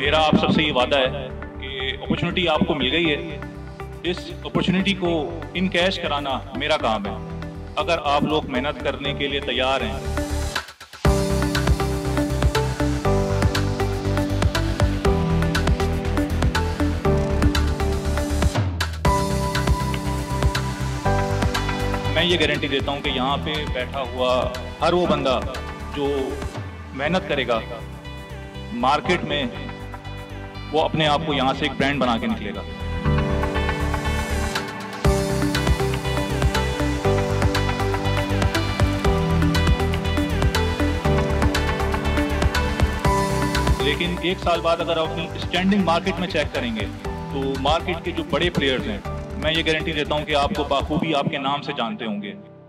मेरा आप सबसे ये वादा है कि अपॉर्चुनिटी आपको मिल गई है, इस अपॉर्चुनिटी को इन कैश कराना मेरा काम है। अगर आप लोग मेहनत करने के लिए तैयार हैं, मैं ये गारंटी देता हूँ कि यहाँ पे बैठा हुआ हर वो बंदा जो मेहनत करेगा, मार्केट में वो अपने आप को यहाँ से एक ब्रांड बना के निकलेगा। लेकिन एक साल बाद अगर आप अपनी स्टैंडिंग मार्केट में चेक करेंगे तो मार्केट के जो बड़े प्लेयर्स हैं, मैं ये गारंटी देता हूँ कि आपको बाखूबी आपके नाम से जानते होंगे।